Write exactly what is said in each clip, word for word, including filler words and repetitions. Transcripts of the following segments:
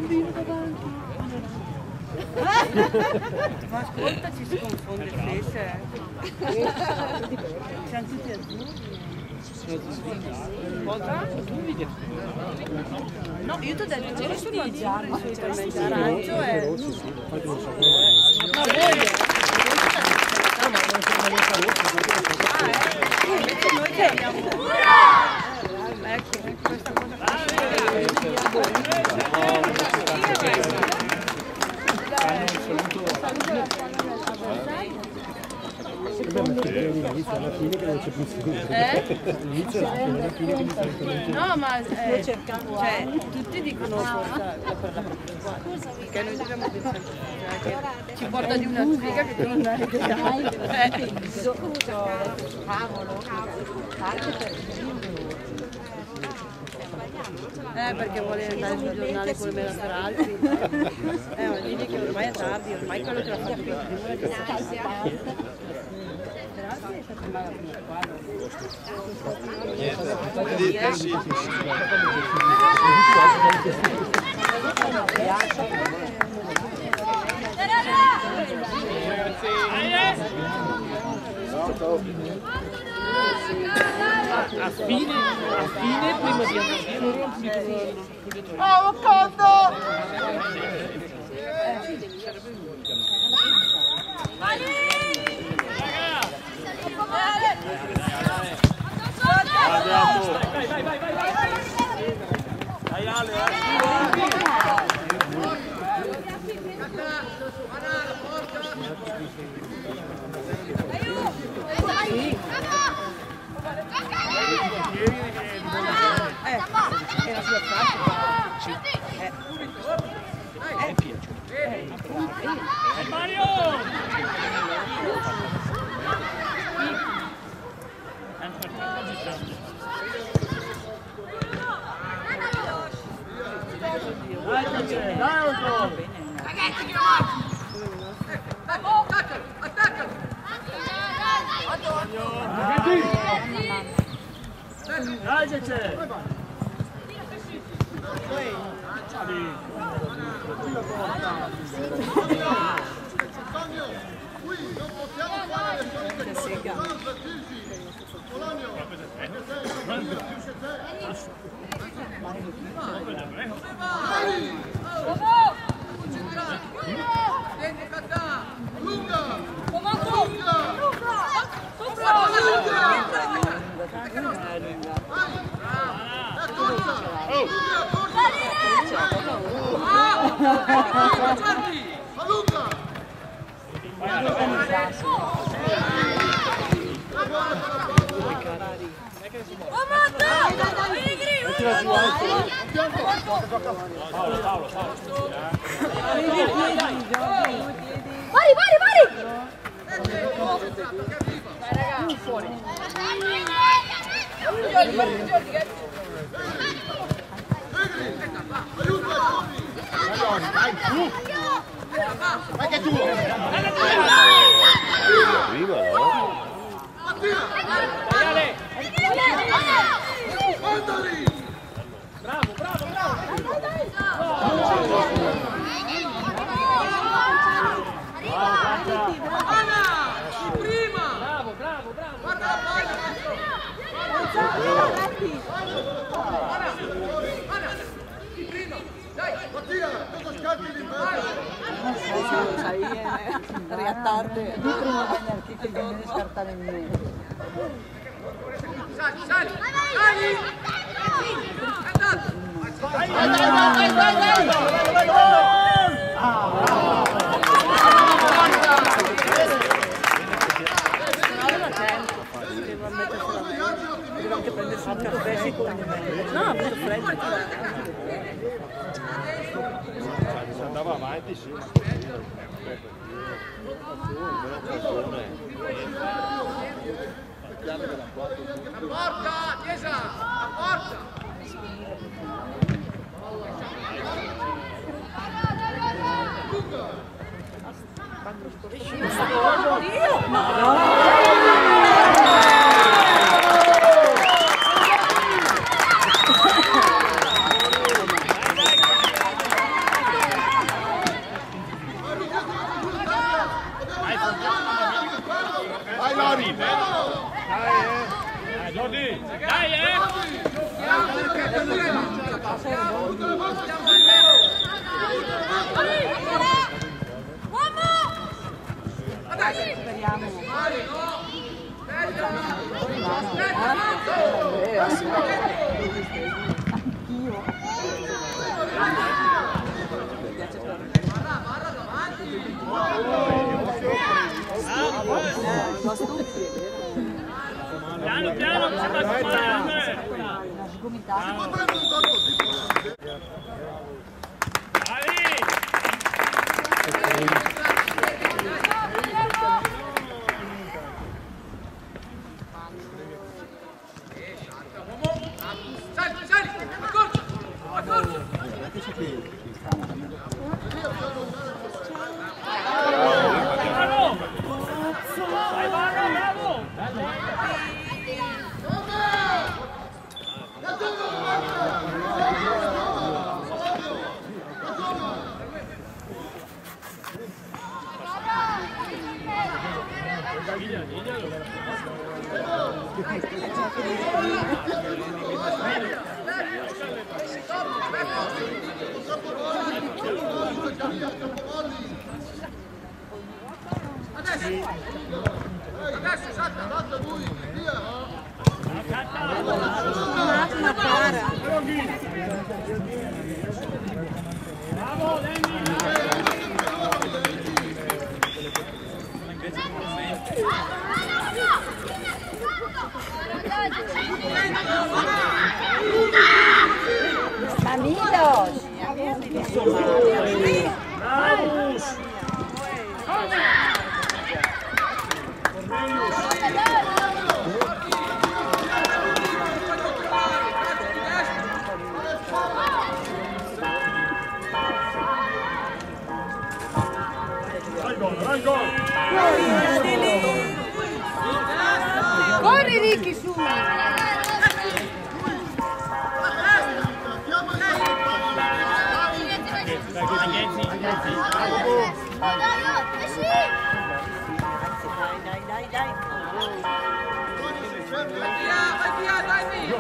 bambino davanti. Ma ascolta, ci si confonde il pesce. Siamo tutti azzurri. Cosa? No, io ti ho detto che sono azzurri, solitamente arancio e... Invece noi che abbiamo... Ecco, questa cosa qua. Alla fine che non c'è più sicuro. Inizio alla fine che mi sento. No, ma eh, cioè, tutti dicono forza per la perché noi dobbiamo pensare che ci porta di una sfiga che tu non hai idea. Eh, perché vuole andare sul giornale con le mele per altri. Eh, ma digli che ormai è tardi, ormai quello che l'ha fatto più prima è che a fine, a fine prima di andare via oh, conto! Vai, vai, vai, vai, vai! Dai Ale, era sulla faccia. Eh. Eh, Mario! Ragazzi, che attacca, attacca! Dai, che c'è! Qui non possiamo fare le solite cose. Polonio! Tieni Cattà! Lunga! Lunga! Vai, vai, vai! Fuori. Vai tu! Vai che tu! Prima, no? Bravo, bravo, bravo! Anna! Prima! Bravo, bravo, bravo! Guarda la palla! Anna! Prima! Dai! Mattia! Cosa scatti di mezzo? Riattarde. Prima venerdì che non mi scartare niente. Sali, sali! Sali! Andato! Vai, vai, vai, vai, vai, vai, vai! Devo anche prendersi un caffè secondo me. No, ha avuto freddo. Se andava avanti, sì. La porta! Chiesa! La porta! Piano piano, ci sta sbagliando. Adesso salta, salta lui, via! Una para! Bravo, Lenny! Mamilos! Bravos! Corri Ricky su! Dai, dai, dai. Vai via, vai via!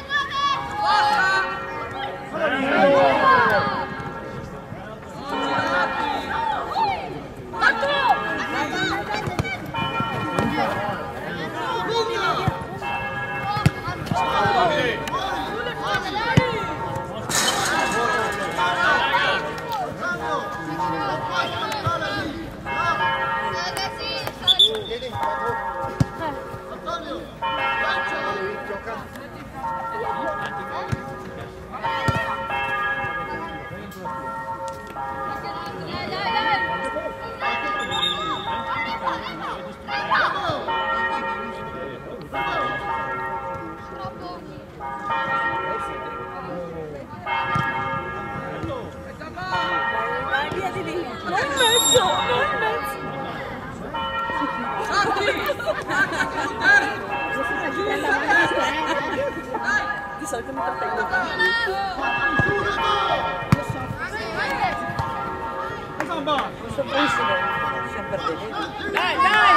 Di solito mi trattengo. Questo benissimo, sempre bene. Dai, dai!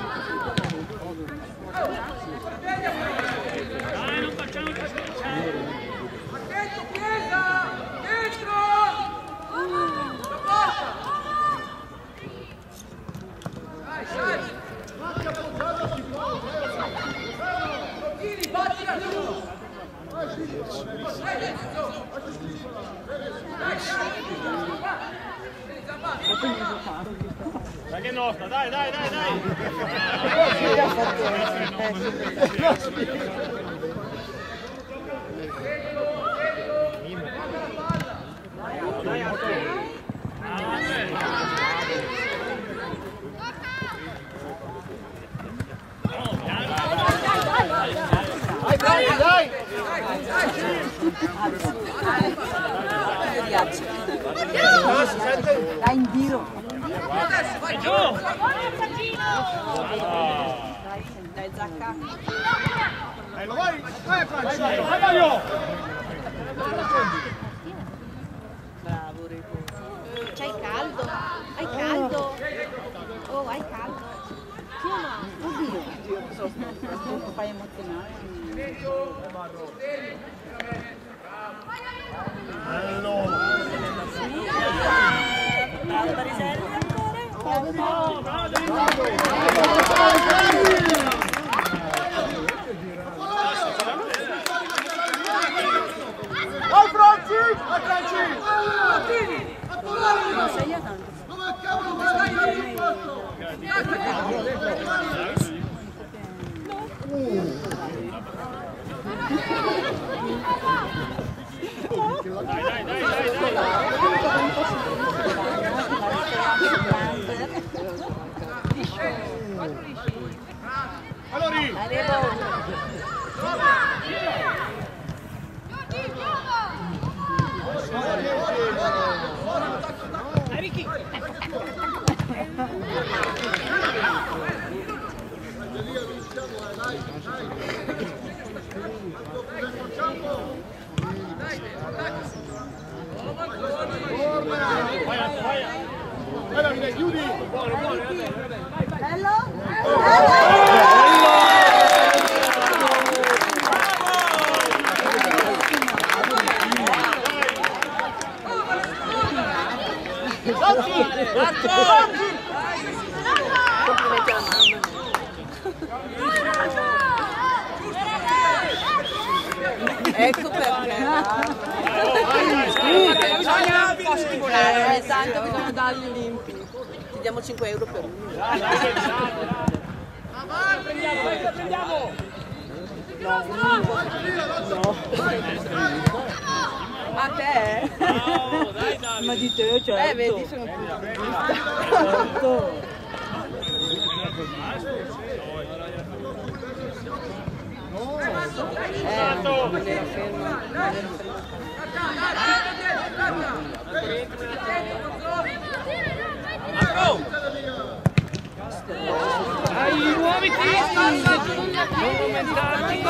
Dai, non facciamo così. Dai che nostra, dai, dai, dai, dai! Dai, dai! Dai in giro. Vai giù! Dai Zacca. Dai, lo vai! Vai, Franci! Vai, vai, Mario! Bravo Rico. C'hai caldo? Hai caldo? Oh, hai caldo? Sì o no? Oddio. Oddio, cosa fai emozionare? Bello! Bravo Bariselli ancora? Bravo, bravo! Vai, Franci! Vai, Franci! Non sei io tanto. Dove cavolo vai? Dai, dai, dai, dai, dai! Allora! Vai Davide, chiudi! Buono, buono! Bello? Complimenti alla mamma. Ecco perché. Eh, tanto bisogna dargli limpi. Ti diamo cinque euro per uno. Prendiamo, vai, prendiamo! No, no. A te? Bravo, dai, dai! Ma di te, certo. Eh, vedi, sono più Esatto! Ai nuovi tiri! Non aumentati!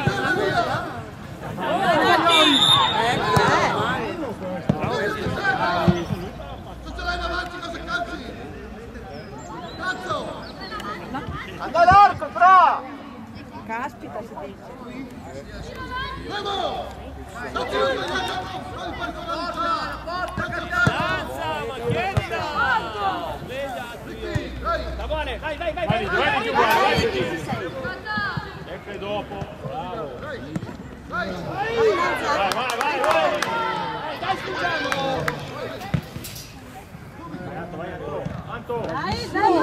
Anda all'arco, fra! Caspita, si dice. Danza, ma chiedila! Sta buone, vai, vai, vai! Vai, vai, vai, vai! Sempre dopo, bravo! Vai, vai, vai, vai! Dai, scusiamo! Vai, Anto, Anto! Dai, dai,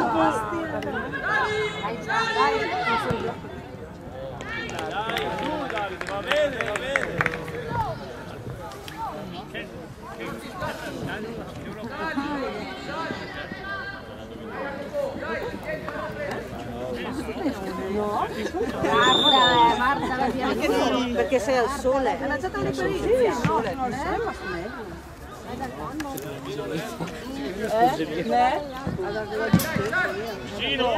dai, dai. Dai, su Davide, va bene, va bene! Marta, Marta, la via. Perché, no, perché sei al sole. È lanciata un riferimento. Sì, no, non è, ma meglio. Eh? Ne? Gino!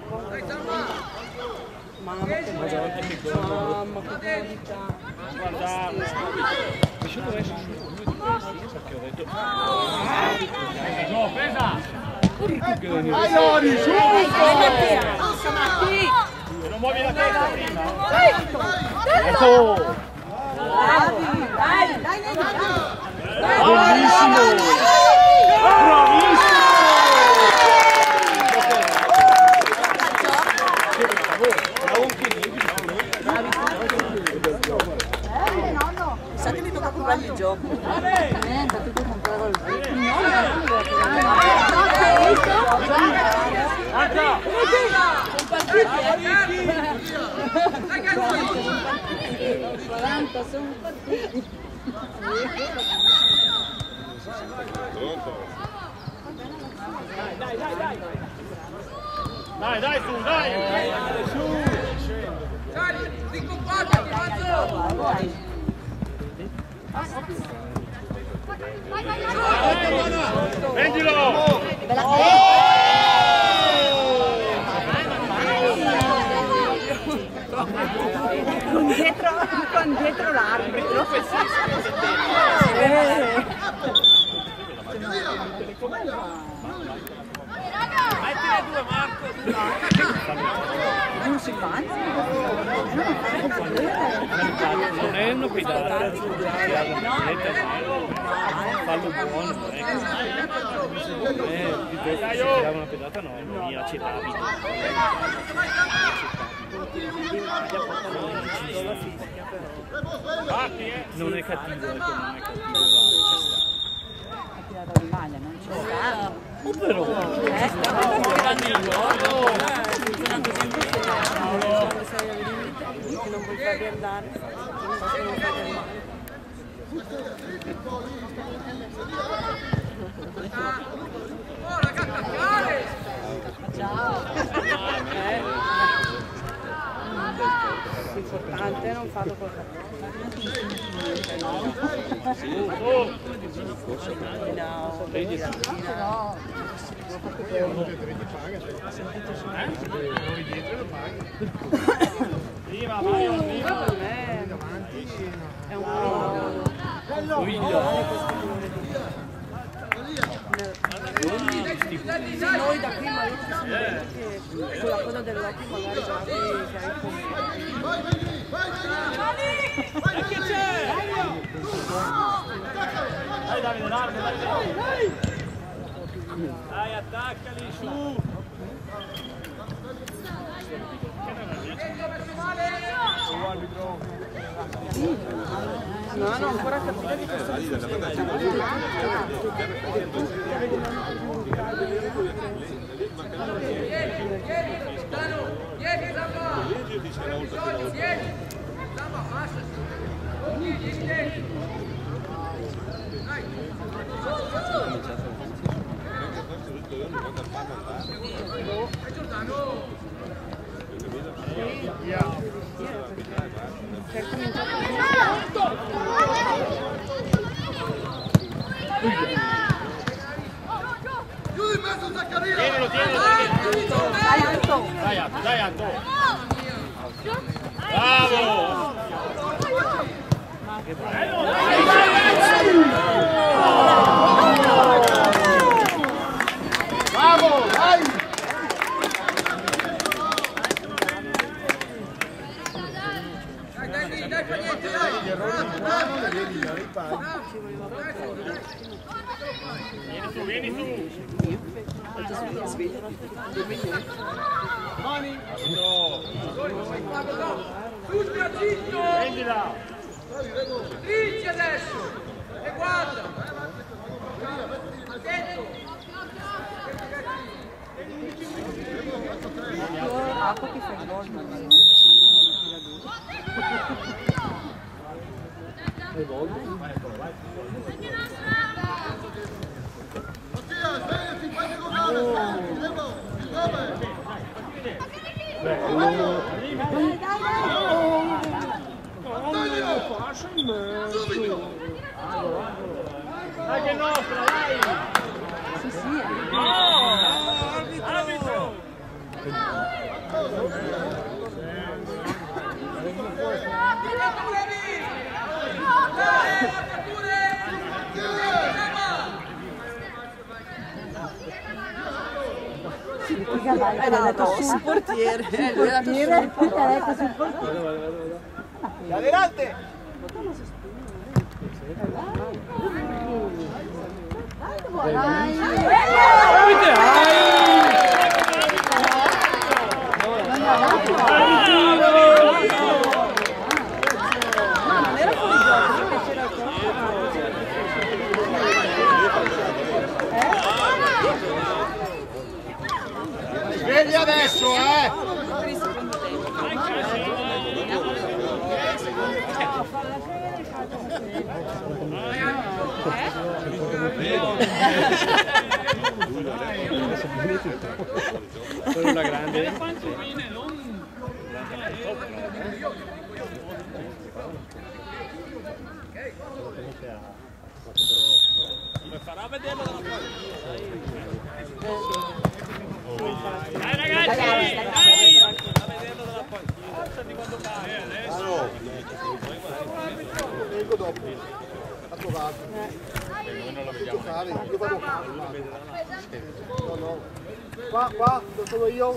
Mamma che bello. Mamma che qualità. Guardarlo! Diciamo adesso su perché ho detto No, presa! Vai Lori, su! E non muovi la testa prima! Ecco! Dai, dai, dai, dai. Bellissimo! Bravissimo! gioco. Niente, tu puoi comprare il vecchio. quaranta sono partiti. Dai, dai, dai! Dai, dai, su, dai! Su! Dai, ricompagna, Prendilo! Con dietro, con dietro l'arbitro. Mettila due, Marco! Non si fa? Non è una pedata, fallo buono, eh, piuttosto se tirava una pedata no, non è accettabile. Non è cattivo, ecco, non è cattivo, Ha tirato di maglia, non ci sta. oh però, eh, Che non vuoi farli andare, non fare male. Oh ragazzi, attaccare! Ciao! L'importante è non farlo col Prima, vai, prima! è un po' noi da qui magari ci siamo detti che sulla coda dell'occhio magari già che hai Dai Davide, Davide, dai! Dai, attaccali, su! no, non ho ancora capito di questo Chiudi in mezzo Zaccaria! Tienilo, tienilo, tienilo! Dai, Anto, dai, Anto! Bravo! Che bello! Bravo, dai! Dai, dai, dai, fa niente, dai! Vieni su, vieni su! Mani! Su, Spiazzino! Prendila! Drizzi adesso! E guarda! Attento! Acqua che fa il gol, ma non Mattia, svegliati, fai giocare! Devo! Dove? Subito! Dai che è nostra, dai! sì, sì. No! Arbitro! hai dato sul portiere, eh, lui ha dato sul portiere. Adelante! No, non era fuori gioco, perché c'era il corpo. Con una grande. Come farà a vederlo dalla parte? Dai ragazzi, dai! A vederlo dalla parte. Alzati quando fai. Adesso. Vengo dopo. Ha trovato. Noi non lo vediamo. Io vado qua. No, no. Qua, qua, dove sono io?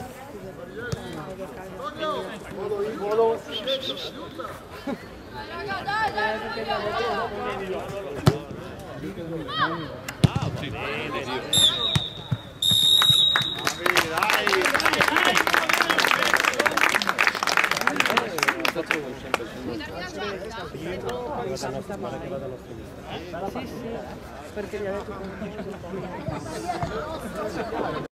Vado io, volo. Ah, ci vede. Sì, sì, perché gli ha detto